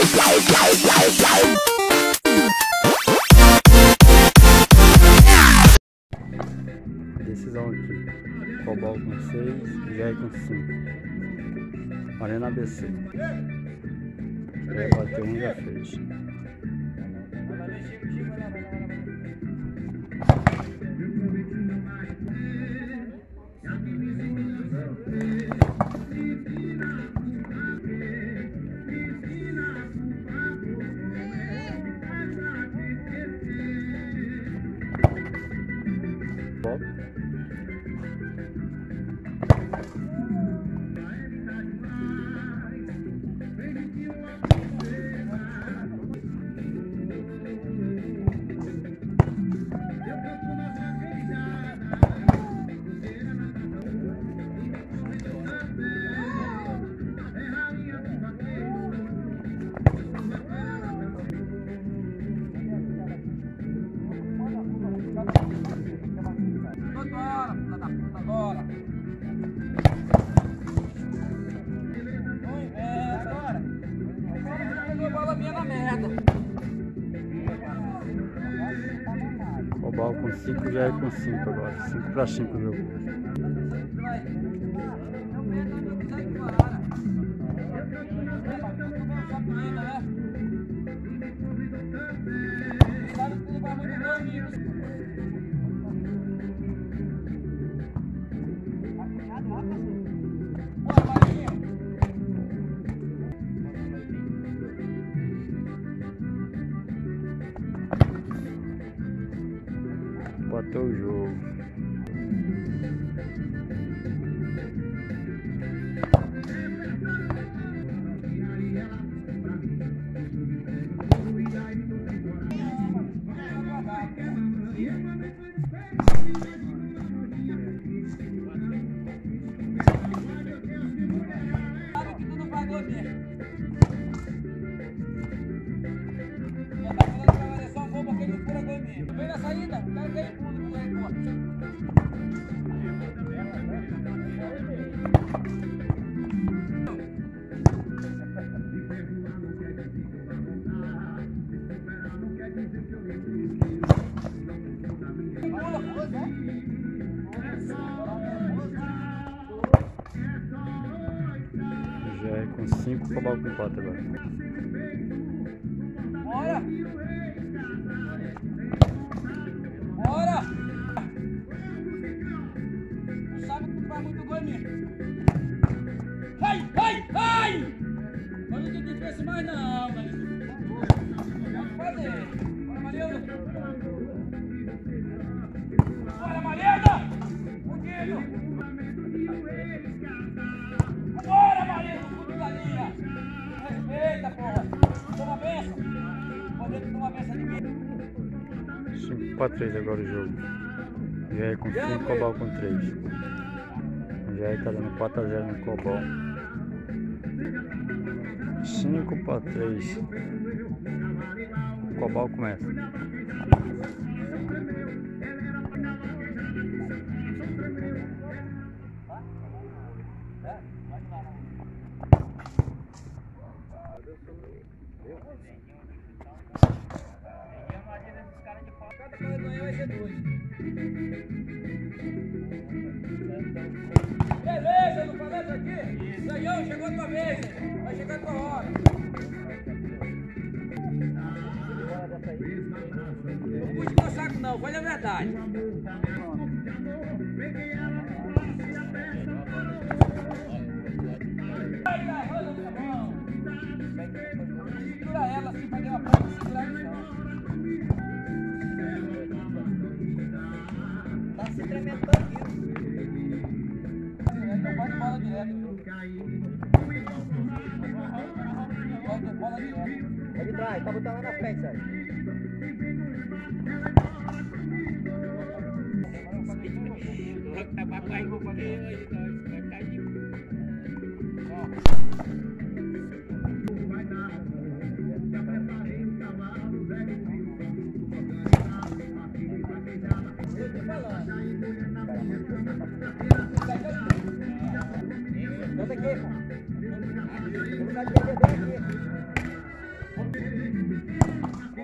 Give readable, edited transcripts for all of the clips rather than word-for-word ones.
Decisão aqui. Cobal com 6, GR com 5. Arena ABC. Já bateu um, já fez. Cobal com 5, já é com 5 agora. 5 para 5 jogo. Bateu o jogo. Vem na saída, cara ganha tudo, ganha tudo. Já é com 5, Cobal com 4 agora. Bora! Bora! Não sabe que tu faz muito gol em mim. Vai, vai, vai! Mas não tem defesa mais não, mas... Pode fazer. Bora, Marilda! Bora, Marilda! Fudido! Bora, Marilda! Fudido da linha! Respeita, porra! Toma a benção! Pode tomar a benção de mim. 5 para 3 agora o jogo. Já é com 5, Cobal com 3. Já é tá dando 4 a 0 no Cobal. 5 para 3. O Cobal começa. Vai ser 2. Beleza, não falei isso aqui? Ganhou, chegou a tua vez. Vai chegar a tua hora. Não puxa meu saco não, fale a verdade. Segura ela assim, fazer uma ponta, segurar no chão. Tá se tremendo todinho. Então pode bola direto. Pode bola direto. É de trás, tá botando lá na frente, Sérgio. Tá papai com o hoje, vai cair.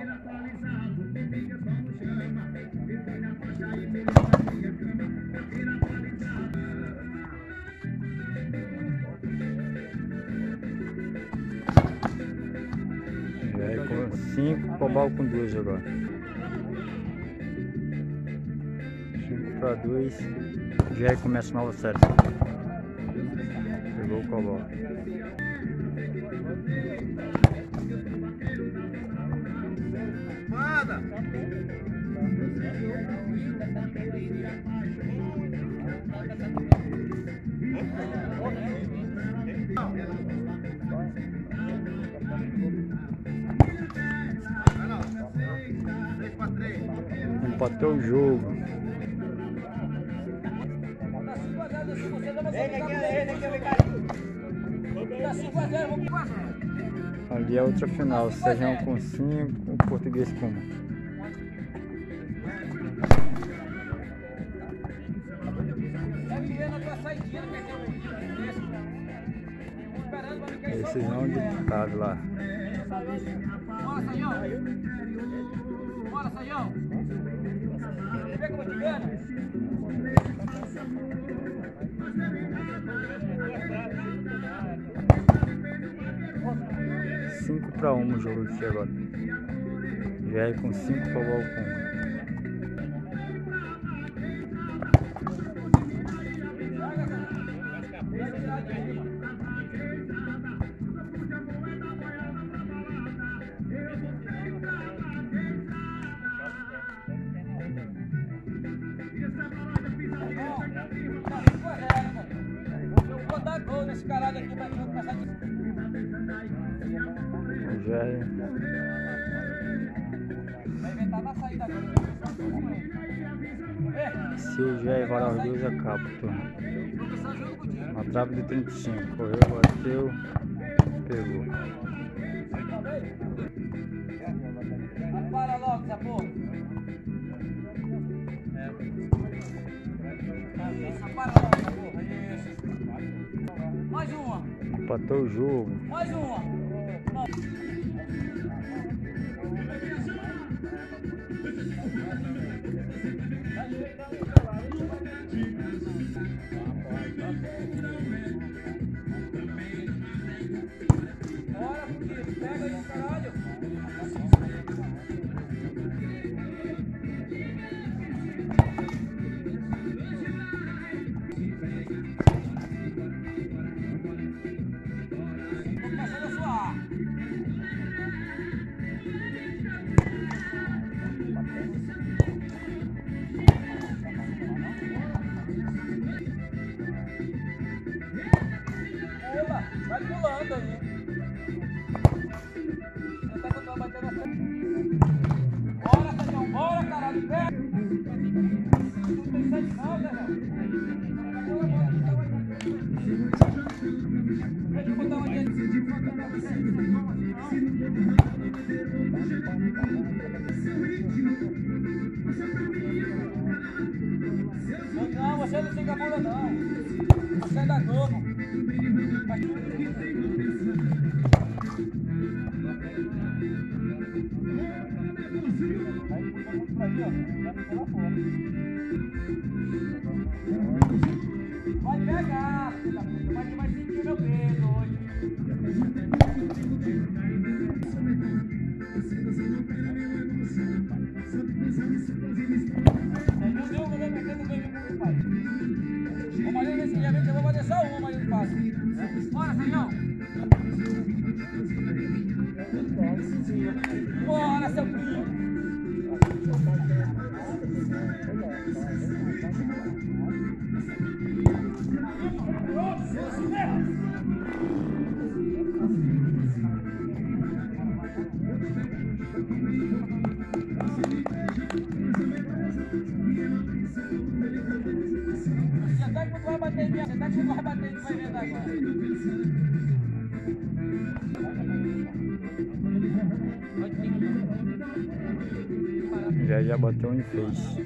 Já é com 5, cobal com 2 agora. 5 para 2, já é começa nova série. Pegou o cobal. Manda! Empatou o jogo. Ali é outra final, Sergião com 5, o Português com 1. Decisão de trave lá. Bora, Saião! Bora, Saião! Vê como eu te ganho! 5 para 1 o jogo aqui agora. Já é com 5 para o balcão. Eu vou dar gol nesse caralho aqui pra começar a... Já é. Vai inventar na saída agora. Se o Jair varar os dois, acaba o turno. Uma trave de 35. Correu, bateu, pegou. Para logo, essa porra. Isso, para logo, essa porra. Isso. Mais uma. Empatou o jogo. Mais uma. Não. Bora, porque pega aí, caralho. Tô começando a suar. Pula, vai pulando aí. Você tá com batendo na frente. Bora, Sérgio, bora, caralho, pega! Não tem sede não, Sérgio. Deixa eu botar uma dieta. Não, você não fica bola não. Você é da Globo. Vai pegar, filha da puta, mas tu vai sentir meu peso hoje. Não deu, não metendo bem no pai. Ô Maria, nesse dia eu vou fazer só uma, Maria do Passo. Bora, Saião! Bora, seu filho! Você tá que tu vai bater em mim, você tá que tu vai bater em mim, vai vendo agora. Já bateu em fez.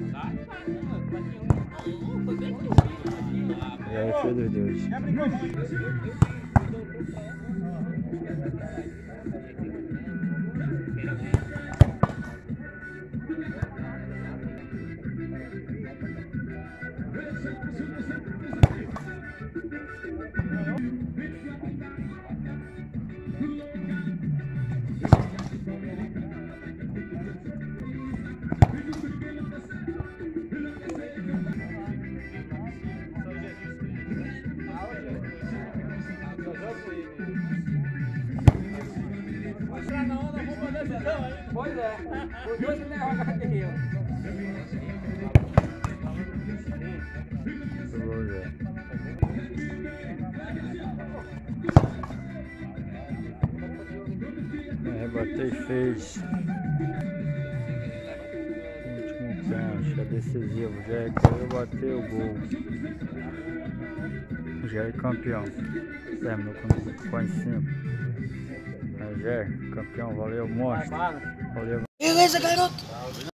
Já é fez dos dois. Pois é. Os dois que levam a carteirinha. Bateu e fez. Último pênalti, é decisivo. Jair caiu, bateu o gol. Jair campeão. Terminou com as 5. Jair campeão, valeu, monstro. Valeu. Beleza, garoto?